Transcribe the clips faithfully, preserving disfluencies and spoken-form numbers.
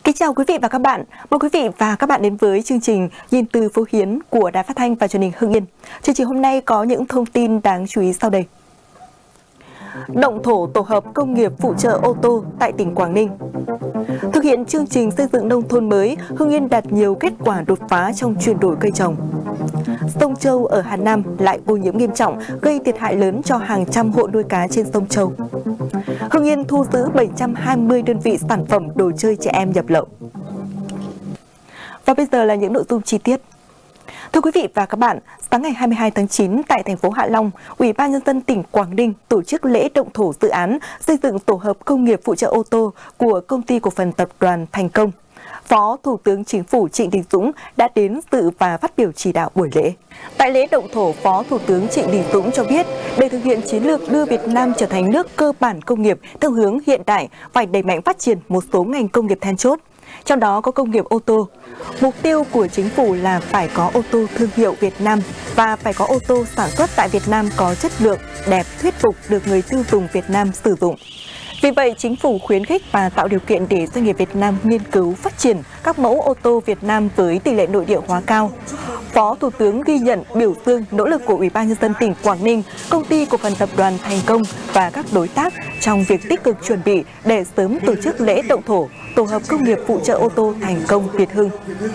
Kính chào quý vị và các bạn. Mời quý vị và các bạn đến với chương trình Nhìn từ Phố Hiến của Đài Phát thanh và Truyền hình Hưng Yên. Chương trình hôm nay có những thông tin đáng chú ý sau đây. Động thổ tổ hợp công nghiệp phụ trợ ô tô tại tỉnh Quảng Ninh. Thực hiện chương trình xây dựng nông thôn mới, Hưng Yên đạt nhiều kết quả đột phá trong chuyển đổi cây trồng. Sông Châu ở Hà Nam lại ô nhiễm nghiêm trọng, gây thiệt hại lớn cho hàng trăm hộ nuôi cá trên sông Châu. Hưng Yên thu giữ bảy trăm hai mươi đơn vị sản phẩm đồ chơi trẻ em nhập lậu. Và bây giờ là những nội dung chi tiết. Thưa quý vị và các bạn, sáng ngày hai mươi hai tháng chín tại thành phố Hạ Long, Ủy ban Nhân dân tỉnh Quảng Ninh tổ chức lễ động thổ dự án xây dựng tổ hợp công nghiệp phụ trợ ô tô của Công ty Cổ phần Tập đoàn Thành Công. Phó Thủ tướng Chính phủ Trịnh Đình Dũng đã đến dự và phát biểu chỉ đạo buổi lễ. Tại lễ động thổ, Phó Thủ tướng Trịnh Đình Dũng cho biết, để thực hiện chiến lược đưa Việt Nam trở thành nước cơ bản công nghiệp theo hướng hiện đại, phải đẩy mạnh phát triển một số ngành công nghiệp then chốt, trong đó có công nghiệp ô tô. Mục tiêu của chính phủ là phải có ô tô thương hiệu Việt Nam và phải có ô tô sản xuất tại Việt Nam có chất lượng, đẹp, thuyết phục được người tiêu dùng Việt Nam sử dụng. Vì vậy, chính phủ khuyến khích và tạo điều kiện để doanh nghiệp Việt Nam nghiên cứu phát triển các mẫu ô tô Việt Nam với tỷ lệ nội địa hóa cao. Phó Thủ tướng ghi nhận, biểu dương nỗ lực của Ủy ban Nhân dân tỉnh Quảng Ninh, Công ty Cổ phần Tập đoàn Thành Công và các đối tác trong việc tích cực chuẩn bị để sớm tổ chức lễ động thổ tổ hợp công nghiệp phụ trợ ô tô Thành Công Việt Hưng.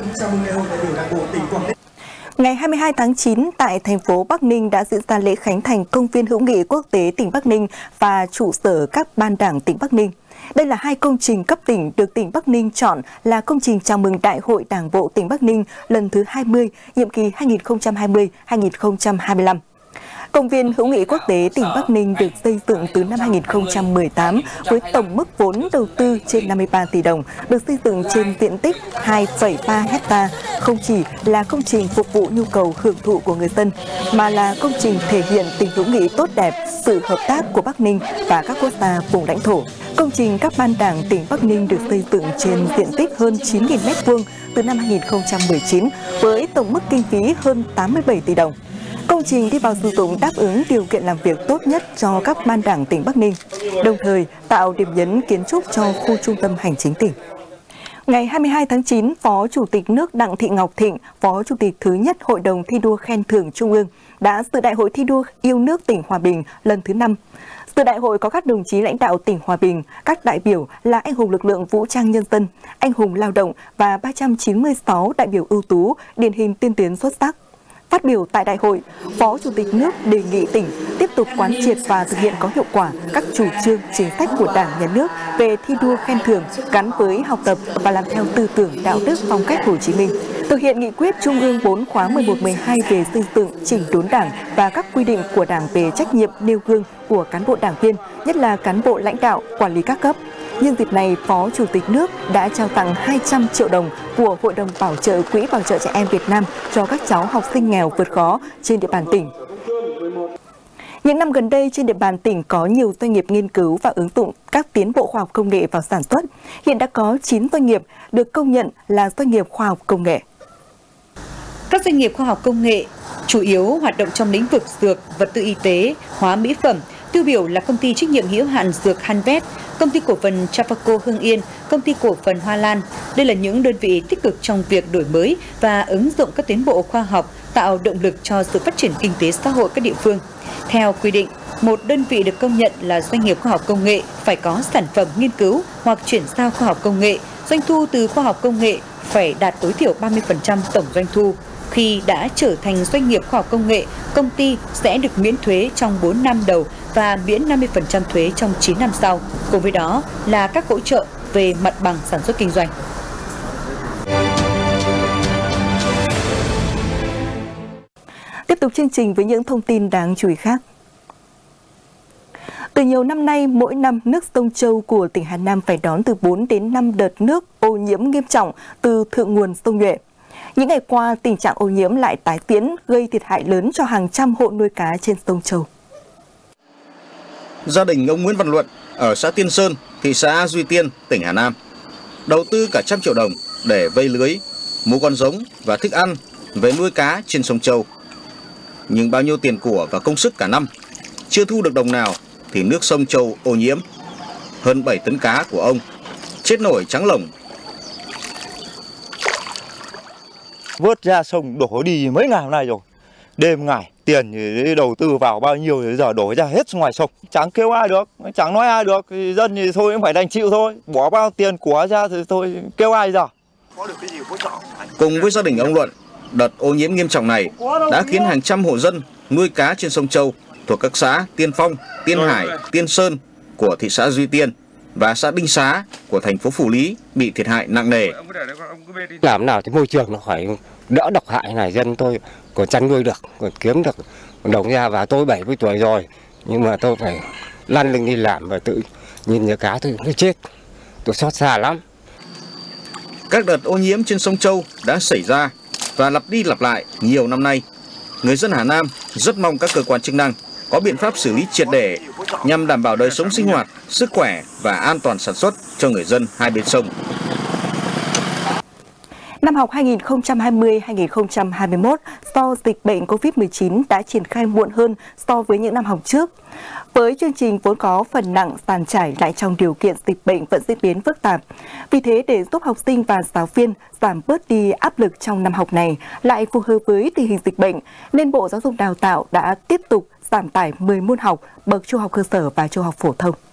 Ngày hai mươi hai tháng chín, tại thành phố Bắc Ninh đã diễn ra lễ khánh thành Công viên Hữu nghị Quốc tế tỉnh Bắc Ninh và trụ sở các ban đảng tỉnh Bắc Ninh. Đây là hai công trình cấp tỉnh được tỉnh Bắc Ninh chọn là công trình chào mừng Đại hội Đảng bộ tỉnh Bắc Ninh lần thứ hai mươi, nhiệm kỳ hai nghìn không trăm hai mươi đến hai nghìn không trăm hai mươi lăm. Công viên Hữu nghị Quốc tế tỉnh Bắc Ninh được xây dựng từ năm hai nghìn không trăm mười tám với tổng mức vốn đầu tư trên năm mươi ba tỷ đồng, được xây dựng trên diện tích hai phẩy ba hecta, không chỉ là công trình phục vụ nhu cầu hưởng thụ của người dân, mà là công trình thể hiện tình hữu nghị tốt đẹp, sự hợp tác của Bắc Ninh và các quốc gia vùng lãnh thổ. Công trình các ban đảng tỉnh Bắc Ninh được xây dựng trên diện tích hơn chín nghìn mét vuông từ năm hai nghìn không trăm mười chín với tổng mức kinh phí hơn tám mươi bảy tỷ đồng. Công trình đi vào sử dụng đáp ứng điều kiện làm việc tốt nhất cho các ban đảng tỉnh Bắc Ninh, đồng thời tạo điểm nhấn kiến trúc cho khu trung tâm hành chính tỉnh. Ngày hai mươi hai tháng chín, Phó Chủ tịch nước Đặng Thị Ngọc Thịnh, Phó Chủ tịch thứ nhất Hội đồng thi đua khen thưởng Trung ương đã dự Đại hội thi đua yêu nước tỉnh Hòa Bình lần thứ năm. Dự đại hội có các đồng chí lãnh đạo tỉnh Hòa Bình, các đại biểu là anh hùng lực lượng vũ trang nhân dân, anh hùng lao động và ba trăm chín mươi sáu đại biểu ưu tú, điển hình tiên tiến xuất sắc. Phát biểu tại đại hội, Phó Chủ tịch nước đề nghị tỉnh tiếp tục quán triệt và thực hiện có hiệu quả các chủ trương chính sách của Đảng, Nhà nước về thi đua khen thưởng gắn với học tập và làm theo tư tưởng đạo đức phong cách Hồ Chí Minh, thực hiện nghị quyết Trung ương bốn khóa mười một mười hai về xây dựng chỉnh đốn Đảng và các quy định của Đảng về trách nhiệm nêu gương của cán bộ đảng viên, nhất là cán bộ lãnh đạo, quản lý các cấp. Nhân dịp này, Phó Chủ tịch nước đã trao tặng hai trăm triệu đồng của Hội đồng Bảo trợ Quỹ Bảo trợ Trẻ Em Việt Nam cho các cháu học sinh nghèo vượt khó trên địa bàn tỉnh. Những năm gần đây, trên địa bàn tỉnh có nhiều doanh nghiệp nghiên cứu và ứng dụng các tiến bộ khoa học công nghệ vào sản xuất. Hiện đã có chín doanh nghiệp được công nhận là doanh nghiệp khoa học công nghệ. Các doanh nghiệp khoa học công nghệ chủ yếu hoạt động trong lĩnh vực dược, vật tư y tế, hóa mỹ phẩm. Tiêu biểu là công ty trách nhiệm hữu hạn dược Hanvet, công ty cổ phần Trafaco Hưng Yên, công ty cổ phần Hoa Lan. Đây là những đơn vị tích cực trong việc đổi mới và ứng dụng các tiến bộ khoa học, tạo động lực cho sự phát triển kinh tế xã hội các địa phương. Theo quy định, một đơn vị được công nhận là doanh nghiệp khoa học công nghệ phải có sản phẩm nghiên cứu hoặc chuyển giao khoa học công nghệ, doanh thu từ khoa học công nghệ phải đạt tối thiểu ba mươi phần trăm tổng doanh thu. Khi đã trở thành doanh nghiệp khoa học công nghệ, công ty sẽ được miễn thuế trong bốn năm đầu và miễn năm mươi phần trăm thuế trong chín năm sau. Cùng với đó là các hỗ trợ về mặt bằng sản xuất kinh doanh. Tiếp tục chương trình với những thông tin đáng chú ý khác. Từ nhiều năm nay, mỗi năm nước sông Châu của tỉnh Hà Nam phải đón từ bốn đến năm đợt nước ô nhiễm nghiêm trọng từ thượng nguồn sông Nhuệ. Những ngày qua, tình trạng ô nhiễm lại tái diễn, gây thiệt hại lớn cho hàng trăm hộ nuôi cá trên sông Châu. Gia đình ông Nguyễn Văn Luận ở xã Tiên Sơn, thị xã Duy Tiên, tỉnh Hà Nam đầu tư cả trăm triệu đồng để vây lưới, mua con giống và thức ăn về nuôi cá trên sông Châu. Nhưng bao nhiêu tiền của và công sức cả năm chưa thu được đồng nào thì nước sông Châu ô nhiễm. Hơn bảy tấn cá của ông chết nổi trắng lồng. vớt ra sông đổ đi mấy ngày hôm nay rồi. Đêm ngày tiền thì đầu tư vào bao nhiêu thì giờ đổ ra hết ngoài sông. Chẳng kêu ai được, chẳng nói ai được, thì dân thì thôi cũng phải đành chịu thôi. Bỏ bao tiền của ra thì thôi kêu ai giờ. Cùng với gia đình ông Luận, đợt ô nhiễm nghiêm trọng này đã khiến hàng trăm hộ dân nuôi cá trên sông Châu thuộc các xã Tiên Phong, Tiên Hải, Tiên Sơn của thị xã Duy Tiên và xã Đinh Xá của thành phố Phủ Lý bị thiệt hại nặng nề. Làm nào thì môi trường nó phải đỡ độc hại này, dân tôi còn chăn nuôi được, còn kiếm được đồng ra, và tôi bảy mươi tuổi rồi nhưng mà tôi phải lăn lưng đi làm và tự nhìn nhà cá tôi nó chết, tôi xót xa lắm. Các đợt ô nhiễm trên sông Châu đã xảy ra và lặp đi lặp lại nhiều năm nay. Người dân Hà Nam rất mong các cơ quan chức năng có biện pháp xử lý triệt để nhằm đảm bảo đời sống sinh hoạt, sức khỏe và an toàn sản xuất cho người dân hai bên sông. Năm học hai nghìn không trăm hai mươi hai nghìn không trăm hai mươi mốt, do dịch bệnh Covid mười chín đã triển khai muộn hơn so với những năm học trước. Với chương trình vốn có phần nặng dàn trải lại trong điều kiện dịch bệnh vẫn diễn biến phức tạp. Vì thế, để giúp học sinh và giáo viên giảm bớt đi áp lực trong năm học này lại phù hợp với tình hình dịch bệnh, nên Bộ Giáo dục Đào tạo đã tiếp tục giảm tải mười môn học bậc trung học cơ sở và trung học phổ thông.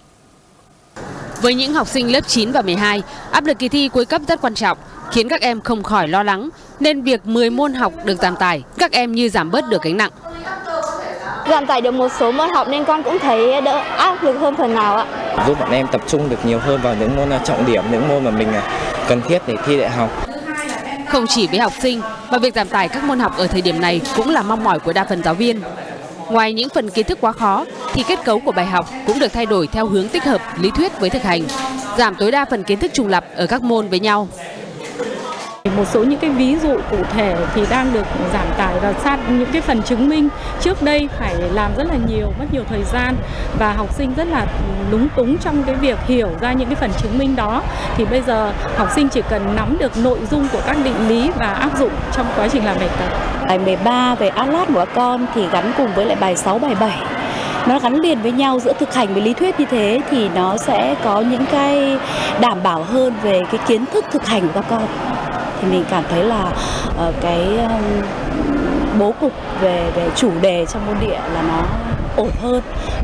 Với những học sinh lớp chín và mười hai, áp lực kỳ thi cuối cấp rất quan trọng, khiến các em không khỏi lo lắng, nên việc mười môn học được giảm tải, các em như giảm bớt được gánh nặng. Giảm tải được một số môn học nên con cũng thấy đỡ áp lực hơn phần nào ạ. Giúp bọn em tập trung được nhiều hơn vào những môn trọng điểm, những môn mà mình cần thiết để thi đại học. Không chỉ với học sinh, mà việc giảm tải các môn học ở thời điểm này cũng là mong mỏi của đa phần giáo viên. Ngoài những phần kiến thức quá khó, thì kết cấu của bài học cũng được thay đổi theo hướng tích hợp lý thuyết với thực hành, giảm tối đa phần kiến thức trùng lặp ở các môn với nhau. Một số những cái ví dụ cụ thể thì đang được giảm tải và sát những cái phần chứng minh trước đây phải làm rất là nhiều, mất nhiều thời gian và học sinh rất là lúng túng trong cái việc hiểu ra những cái phần chứng minh đó. Thì bây giờ học sinh chỉ cần nắm được nội dung của các định lý và áp dụng trong quá trình làm bài tập. Bài mười ba về Atlas của các con thì gắn cùng với lại bài sáu, bài bảy. Nó gắn liền với nhau giữa thực hành với lý thuyết, như thế thì nó sẽ có những cái đảm bảo hơn về cái kiến thức thực hành của các con. Thì mình cảm thấy là uh, cái um, bố cục về về chủ đề trong môn địa là nó ổn hơn.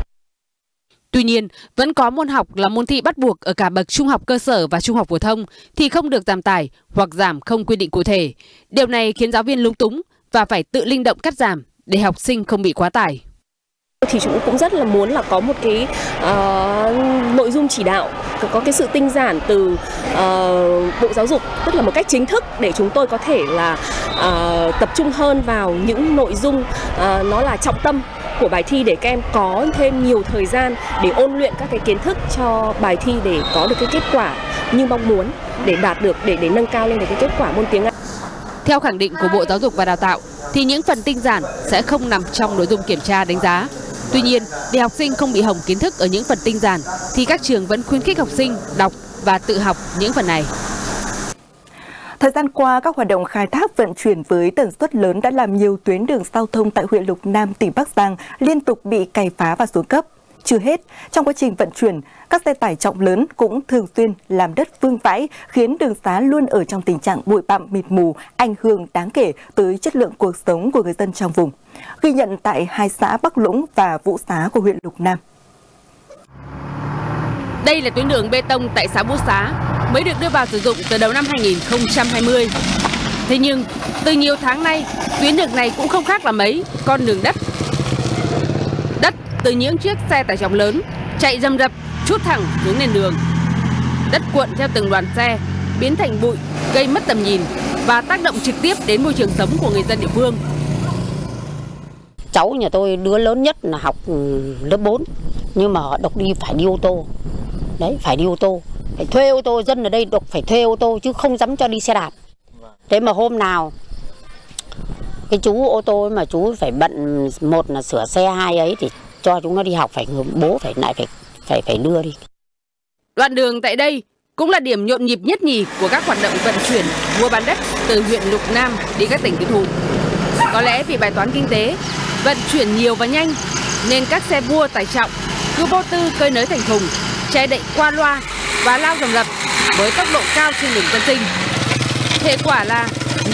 Tuy nhiên, vẫn có môn học là môn thi bắt buộc ở cả bậc trung học cơ sở và trung học phổ thông thì không được giảm tải hoặc giảm không quy định cụ thể. Điều này khiến giáo viên lúng túng và phải tự linh động cắt giảm để học sinh không bị quá tải. Thì chúng cũng rất là muốn là có một cái uh, nội dung chỉ đạo, có cái sự tinh giản từ uh, Bộ Giáo dục, tức là một cách chính thức để chúng tôi có thể là uh, tập trung hơn vào những nội dung uh, nó là trọng tâm của bài thi, để các em có thêm nhiều thời gian để ôn luyện các cái kiến thức cho bài thi để có được cái kết quả như mong muốn, để đạt được, để để nâng cao lên được cái kết quả môn tiếng Anh. Theo khẳng định của Bộ Giáo dục và Đào tạo thì những phần tinh giản sẽ không nằm trong nội dung kiểm tra đánh giá. Tuy nhiên, để học sinh không bị hỏng kiến thức ở những phần tinh giản thì các trường vẫn khuyến khích học sinh đọc và tự học những phần này. Thời gian qua, các hoạt động khai thác vận chuyển với tần suất lớn đã làm nhiều tuyến đường giao thông tại huyện Lục Nam, tỉnh Bắc Giang liên tục bị cày phá và xuống cấp. Chưa hết, trong quá trình vận chuyển, các xe tải trọng lớn cũng thường xuyên làm đất vương vãi, khiến đường xá luôn ở trong tình trạng bụi bặm mịt mù, ảnh hưởng đáng kể tới chất lượng cuộc sống của người dân trong vùng. Ghi nhận tại hai xã Bắc Lũng và Vũ Xá của huyện Lục Nam. Đây là tuyến đường bê tông tại xã Vũ Xá, mới được đưa vào sử dụng từ đầu năm hai nghìn không trăm hai mươi. Thế nhưng, từ nhiều tháng nay, tuyến đường này cũng không khác là mấy con đường đất. Đất từ những chiếc xe tải trọng lớn chạy rầm rập trút thẳng xuống nền đường. Đất cuộn theo từng đoàn xe, biến thành bụi, gây mất tầm nhìn và tác động trực tiếp đến môi trường sống của người dân địa phương. Cháu nhà tôi đứa lớn nhất là học lớp bốn, nhưng mà họ độc đi phải đi ô tô. Đấy, phải đi ô tô, phải thuê ô tô, dân ở đây độc phải thuê ô tô chứ không dám cho đi xe đạp. Thế mà hôm nào cái chú ô tô mà chú phải bận, một là sửa xe, hai ấy thì cho chúng nó đi học, phải bố phải lại phải phải phải đưa đi. Đoạn đường tại đây cũng là điểm nhộn nhịp nhất nhì của các hoạt động vận chuyển mua bán đất từ huyện Lục Nam đi các tỉnh tiêu thụ. Có lẽ vì bài toán kinh tế, vận chuyển nhiều và nhanh nên các xe vua tải trọng cứ vô tư cơi nới thành thùng, che đậy qua loa và lao rầm rập với tốc độ cao trên đường dân sinh. Hệ quả là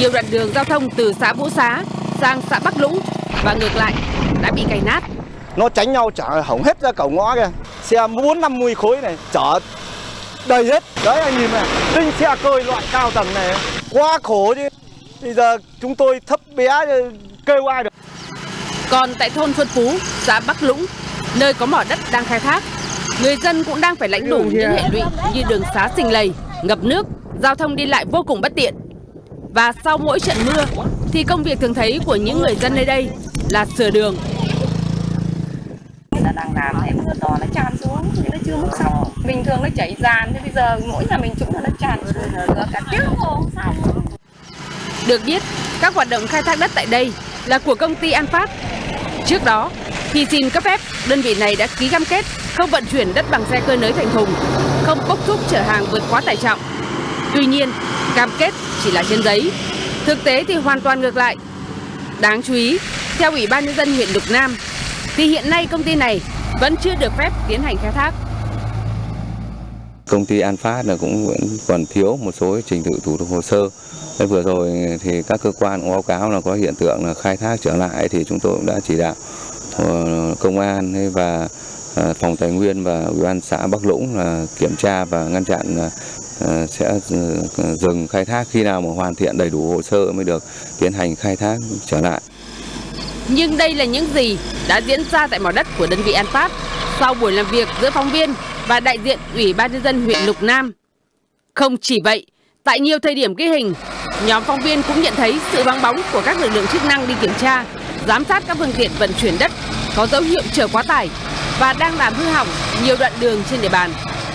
nhiều đoạn đường giao thông từ xã Vũ Xá sang xã Bắc Lũng và ngược lại đã bị cày nát. Nó tránh nhau chả hỏng hết ra cầu ngõ kìa. Xe bốn năm mươi khối này chở đầy hết. Đấy anh nhìn này, tinh xe cơi loại cao tầng này quá khổ chứ. Bây giờ chúng tôi thấp bé kêu ai được. Còn tại thôn Xuân Phú, xã Bắc Lũng, nơi có mỏ đất đang khai thác, người dân cũng đang phải lãnh đủ những hệ lụy như đường xá xình lầy, ngập nước, giao thông đi lại vô cùng bất tiện. Và sau mỗi trận mưa thì công việc thường thấy của những người dân nơi đây là sửa đường. Người ta đang làm thì mưa to nó tràn xuống, thì nó chưa múc xong. Bình thường nó chảy dàn, thì bây giờ mỗi nhà mình trũng là nó tràn xuống, rồi cả tiếng hồ xong. Được biết, các hoạt động khai thác đất tại đây là của công ty An Phát. Trước đó, khi xin cấp phép, đơn vị này đã ký cam kết không vận chuyển đất bằng xe cơi nới thành thùng, không bốc thúc chở hàng vượt quá tải trọng. Tuy nhiên, cam kết chỉ là trên giấy, thực tế thì hoàn toàn ngược lại. Đáng chú ý, theo Ủy ban Nhân dân huyện Lục Nam, thì hiện nay công ty này vẫn chưa được phép tiến hành khai thác. Công ty An Phát là cũng vẫn còn thiếu một số trình tự thủ tục hồ sơ. Thế vừa rồi thì các cơ quan cũng báo cáo là có hiện tượng là khai thác trở lại, thì chúng tôi cũng đã chỉ đạo công an và phòng tài nguyên và ủy ban xã Bắc Lũng là kiểm tra và ngăn chặn, sẽ dừng khai thác khi nào mà hoàn thiện đầy đủ hồ sơ mới được tiến hành khai thác trở lại. Nhưng đây là những gì đã diễn ra tại mỏ đất của đơn vị An Phát sau buổi làm việc giữa phóng viên và đại diện Ủy ban Nhân dân huyện Lục Nam. Không chỉ vậy, tại nhiều thời điểm ghi hình, nhóm phóng viên cũng nhận thấy sự vắng bóng của các lực lượng chức năng đi kiểm tra, giám sát các phương tiện vận chuyển đất có dấu hiệu chở quá tải và đang làm hư hỏng nhiều đoạn đường trên địa bàn.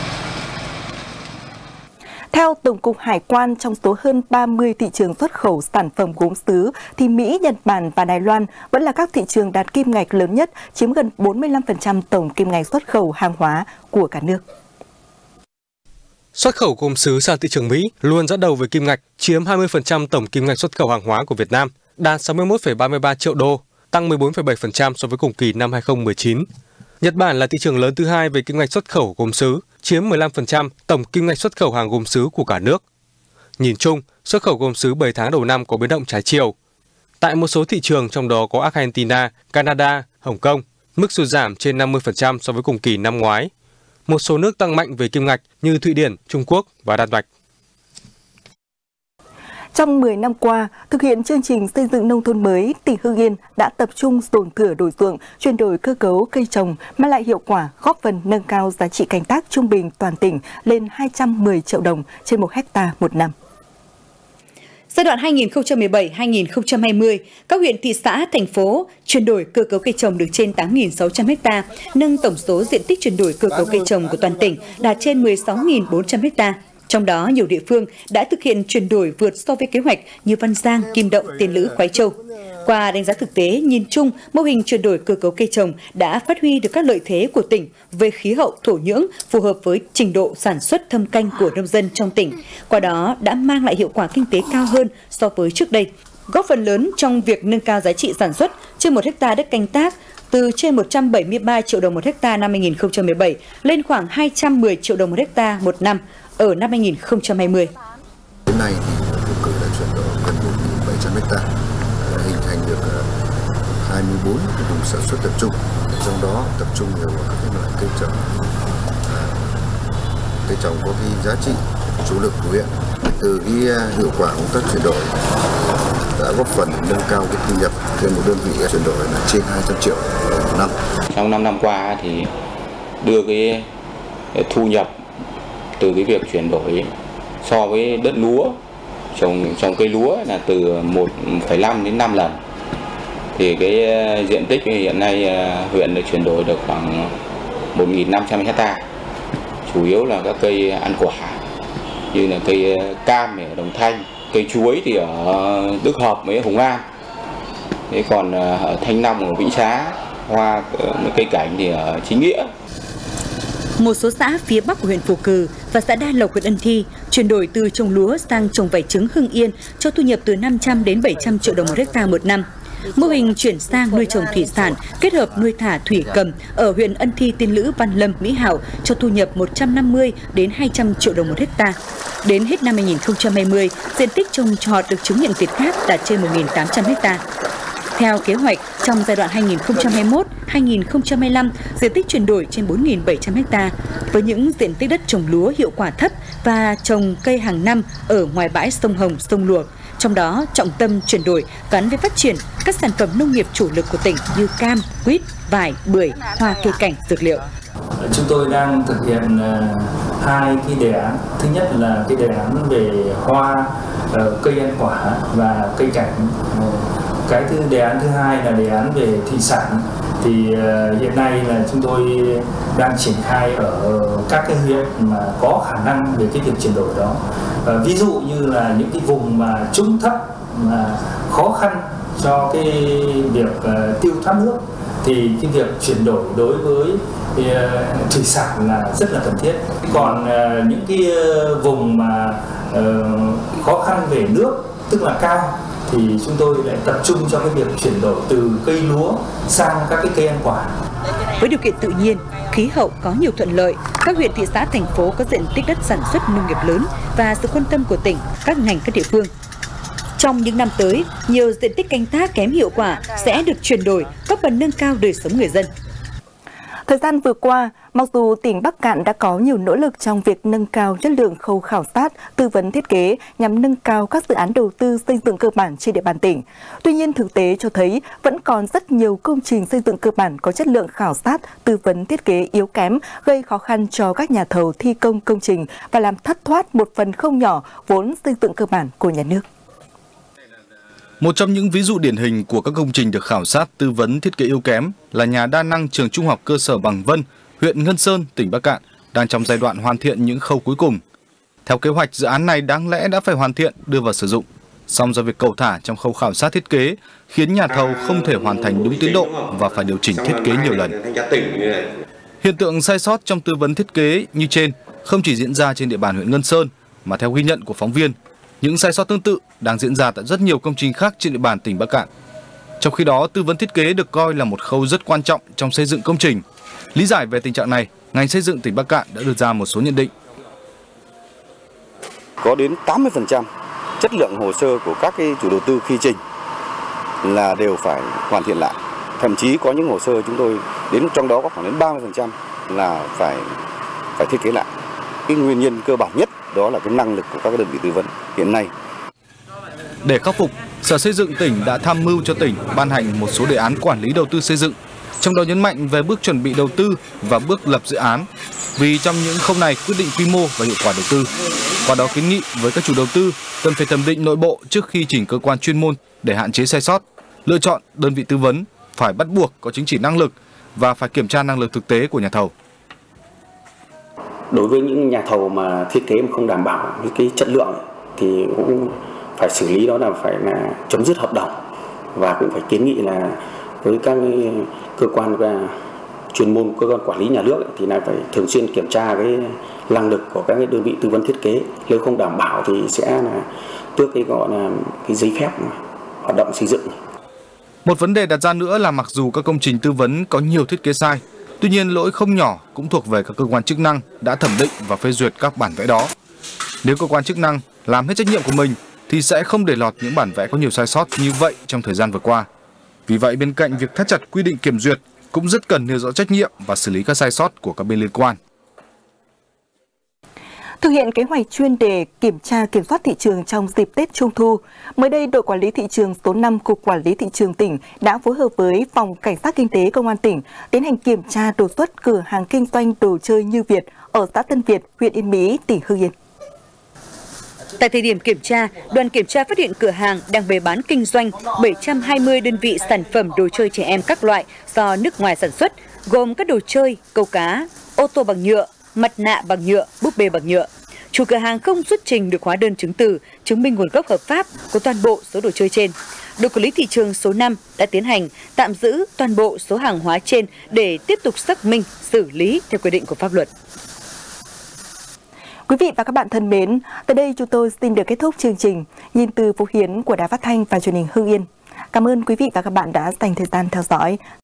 Theo Tổng cục Hải quan, trong số hơn ba mươi thị trường xuất khẩu sản phẩm gốm sứ, thì Mỹ, Nhật Bản và Đài Loan vẫn là các thị trường đạt kim ngạch lớn nhất, chiếm gần bốn mươi lăm phần trăm tổng kim ngạch xuất khẩu hàng hóa của cả nước. Xuất khẩu gốm sứ sang thị trường Mỹ luôn dẫn đầu với kim ngạch, chiếm hai mươi phần trăm tổng kim ngạch xuất khẩu hàng hóa của Việt Nam, đạt sáu mươi mốt phẩy ba mươi ba triệu đô, tăng mười bốn phẩy bảy phần trăm so với cùng kỳ năm hai nghìn không trăm mười chín. Nhật Bản là thị trường lớn thứ hai về kim ngạch xuất khẩu gốm sứ, chiếm mười lăm phần trăm tổng kim ngạch xuất khẩu hàng gốm sứ của cả nước. Nhìn chung, xuất khẩu gốm sứ bảy tháng đầu năm có biến động trái chiều. Tại một số thị trường, trong đó có Argentina, Canada, Hồng Kông, mức sụt giảm trên năm mươi phần trăm so với cùng kỳ năm ngoái. Một số nước tăng mạnh về kim ngạch như Thụy Điển, Trung Quốc và Đan Mạch. Trong mười năm qua, thực hiện chương trình xây dựng nông thôn mới, tỉnh Hưng Yên đã tập trung dồn thửa đổi ruộng, chuyển đổi cơ cấu cây trồng, mang lại hiệu quả, góp phần nâng cao giá trị canh tác trung bình toàn tỉnh lên hai trăm mười triệu đồng trên một hecta một năm. Giai đoạn hai nghìn không trăm mười bảy đến hai nghìn không trăm hai mươi, các huyện, thị xã, thành phố chuyển đổi cơ cấu cây trồng được trên tám nghìn sáu trăm ha, nâng tổng số diện tích chuyển đổi cơ cấu cây trồng của toàn tỉnh đạt trên mười sáu nghìn bốn trăm ha. Trong đó, nhiều địa phương đã thực hiện chuyển đổi vượt so với kế hoạch như Văn Giang, Kim Động, Tiên Lữ, Khoái Châu. Qua đánh giá thực tế, nhìn chung, mô hình chuyển đổi cơ cấu cây trồng đã phát huy được các lợi thế của tỉnh về khí hậu, thổ nhưỡng, phù hợp với trình độ sản xuất thâm canh của nông dân trong tỉnh. Qua đó đã mang lại hiệu quả kinh tế cao hơn so với trước đây, góp phần lớn trong việc nâng cao giá trị sản xuất trên một hecta đất canh tác từ trên một trăm bảy mươi ba triệu đồng một hecta năm hai nghìn không trăm mười bảy lên khoảng hai trăm mười triệu đồng một hecta một năm ở năm hai nghìn không trăm hai mươi. Đến nay thì Phú Cử đã chuyển đổi gần một nghìn bảy trăm hecta, hình thành được hai mươi bốn vùng sản xuất tập trung, trong đó tập trung nhiều vào các loại cây trồng, cây trồng có cái giá trị chủ lực của huyện. Từ cái hiệu quả công tác chuyển đổi đã góp phần nâng cao cái thu nhập trên một đơn vị chuyển đổi là trên hai trăm triệu một năm. Trong năm năm qua thì đưa cái thu nhập từ cái việc chuyển đổi so với đất lúa, trồng trồng cây lúa là từ một phẩy năm đến năm lần. Thì cái diện tích hiện nay huyện đã chuyển đổi được khoảng một nghìn năm trăm hecta, chủ yếu là các cây ăn quả như là cây cam ở Đồng Thanh, cây chuối thì ở Đức Hợp với Hùng An. Thế còn ở Thanh Long ở Vĩnh Xá, hoa cây cảnh thì ở Chính Nghĩa. Một số xã phía bắc của huyện Phù Cử và xã Đa Lộc, huyện Ân Thi chuyển đổi từ trồng lúa sang trồng vải trứng Hưng Yên cho thu nhập từ năm trăm đến bảy trăm triệu đồng một hecta một năm. mô hình chuyển sang nuôi trồng thủy sản kết hợp nuôi thả thủy cầm ở huyện Ân Thi, Tiên Lữ, Văn Lâm, Mỹ Hảo cho thu nhập một trăm năm mươi đến hai trăm triệu đồng một hecta. Đến hết năm hai nghìn không trăm hai mươi, diện tích trồng trọt được chứng nhận Việt Gáp đạt trên một nghìn tám trăm hecta. Theo kế hoạch, trong giai đoạn hai nghìn không trăm hai mươi mốt đến hai nghìn không trăm hai mươi lăm, diện tích chuyển đổi trên bốn nghìn bảy trăm ha, với những diện tích đất trồng lúa hiệu quả thấp và trồng cây hàng năm ở ngoài bãi sông Hồng, sông Luộc. Trong đó, trọng tâm chuyển đổi gắn với phát triển các sản phẩm nông nghiệp chủ lực của tỉnh như cam, quýt, vải, bưởi, hoa cây cảnh, dược liệu. Chúng tôi đang thực hiện hai cái đề án. Thứ nhất là cái đề án về hoa, cây ăn quả và cây cảnh. Cái thứ đề án thứ hai là đề án về thủy sản. Thì uh, hiện nay là chúng tôi đang triển khai ở các cái huyện mà có khả năng về cái việc chuyển đổi đó. Uh, ví dụ như là những cái vùng mà trũng thấp mà khó khăn cho cái việc uh, tiêu thoát nước thì cái việc chuyển đổi đối với uh, thủy sản là rất là cần thiết. Còn uh, những cái uh, vùng mà uh, khó khăn về nước tức là cao thì chúng tôi lại tập trung cho cái việc chuyển đổi từ cây lúa sang các cái cây ăn quả. Với điều kiện tự nhiên, khí hậu có nhiều thuận lợi, các huyện, thị xã, thành phố có diện tích đất sản xuất nông nghiệp lớn và sự quan tâm của tỉnh, các ngành, các địa phương. Trong những năm tới, nhiều diện tích canh tác kém hiệu quả sẽ được chuyển đổi, góp phần nâng cao đời sống người dân. Thời gian vừa qua, mặc dù tỉnh Bắc Kạn đã có nhiều nỗ lực trong việc nâng cao chất lượng khâu khảo sát, tư vấn thiết kế nhằm nâng cao các dự án đầu tư xây dựng cơ bản trên địa bàn tỉnh. Tuy nhiên, thực tế cho thấy vẫn còn rất nhiều công trình xây dựng cơ bản có chất lượng khảo sát, tư vấn thiết kế yếu kém, gây khó khăn cho các nhà thầu thi công công trình và làm thất thoát một phần không nhỏ vốn xây dựng cơ bản của nhà nước. Một trong những ví dụ điển hình của các công trình được khảo sát, tư vấn, thiết kế yếu kém là nhà đa năng trường Trung học cơ sở Bằng Vân, huyện Ngân Sơn, tỉnh Bắc Kạn, đang trong giai đoạn hoàn thiện những khâu cuối cùng. Theo kế hoạch, dự án này đáng lẽ đã phải hoàn thiện, đưa vào sử dụng. Song do việc cẩu thả trong khâu khảo sát thiết kế khiến nhà thầu không thể hoàn thành đúng tiến độ và phải điều chỉnh thiết kế nhiều lần. Hiện tượng sai sót trong tư vấn thiết kế như trên không chỉ diễn ra trên địa bàn huyện Ngân Sơn, mà theo ghi nhận của phóng viên, những sai sót tương tự đang diễn ra tại rất nhiều công trình khác trên địa bàn tỉnh Bắc Kạn. Trong khi đó, tư vấn thiết kế được coi là một khâu rất quan trọng trong xây dựng công trình. Lý giải về tình trạng này, ngành xây dựng tỉnh Bắc Kạn đã đưa ra một số nhận định. Có đến tám mươi phần trăm chất lượng hồ sơ của các cái chủ đầu tư khi trình là đều phải hoàn thiện lại. Thậm chí có những hồ sơ chúng tôi đến trong đó có khoảng đến ba mươi phần trăm là phải phải thiết kế lại. Cái nguyên nhân cơ bản nhất đó là cái năng lực của các đơn vị tư vấn hiện nay. Để khắc phục, Sở Xây dựng tỉnh đã tham mưu cho tỉnh ban hành một số đề án quản lý đầu tư xây dựng, trong đó nhấn mạnh về bước chuẩn bị đầu tư và bước lập dự án, vì trong những khâu này quyết định quy mô và hiệu quả đầu tư. Qua đó kiến nghị với các chủ đầu tư cần phải thẩm định nội bộ trước khi chỉnh cơ quan chuyên môn để hạn chế sai sót, lựa chọn đơn vị tư vấn phải bắt buộc có chứng chỉ năng lực và phải kiểm tra năng lực thực tế của nhà thầu. Đối với những nhà thầu mà thiết kế mà không đảm bảo những cái chất lượng thì cũng phải xử lý, đó là phải là chấm dứt hợp đồng, và cũng phải kiến nghị là với các cơ quan và chuyên môn, cơ quan quản lý nhà nước thì là phải thường xuyên kiểm tra cái năng lực của các đơn vị tư vấn thiết kế. Nếu không đảm bảo thì sẽ là tước cái gọi là cái giấy phép hoạt động xây dựng. Một vấn đề đặt ra nữa là mặc dù các công trình tư vấn có nhiều thiết kế sai, tuy nhiên lỗi không nhỏ cũng thuộc về các cơ quan chức năng đã thẩm định và phê duyệt các bản vẽ đó. Nếu cơ quan chức năng làm hết trách nhiệm của mình thì sẽ không để lọt những bản vẽ có nhiều sai sót như vậy trong thời gian vừa qua. Vì vậy, bên cạnh việc thắt chặt quy định kiểm duyệt cũng rất cần nêu rõ trách nhiệm và xử lý các sai sót của các bên liên quan. Thực hiện kế hoạch chuyên đề kiểm tra kiểm soát thị trường trong dịp Tết Trung thu, mới đây đội quản lý thị trường số năm Cục Quản lý Thị trường tỉnh đã phối hợp với Phòng Cảnh sát Kinh tế Công an tỉnh tiến hành kiểm tra đột xuất cửa hàng kinh doanh đồ chơi Như Việt ở xã Tân Việt, huyện Yên Mỹ, tỉnh Hưng Yên. Tại thời điểm kiểm tra, đoàn kiểm tra phát hiện cửa hàng đang bày bán kinh doanh bảy trăm hai mươi đơn vị sản phẩm đồ chơi trẻ em các loại do nước ngoài sản xuất, gồm các đồ chơi, câu cá, ô tô bằng nhựa, mặt nạ bằng nhựa, búp bê bằng nhựa. Chủ cửa hàng không xuất trình được hóa đơn chứng từ, chứng minh nguồn gốc hợp pháp của toàn bộ số đồ chơi trên. Đội quản lý thị trường số năm đã tiến hành tạm giữ toàn bộ số hàng hóa trên để tiếp tục xác minh, xử lý theo quy định của pháp luật. Quý vị và các bạn thân mến, tới đây chúng tôi xin được kết thúc chương trình Nhìn từ Phú Hiến của Đài Phát thanh và Truyền hình Hưng Yên. Cảm ơn quý vị và các bạn đã dành thời gian theo dõi.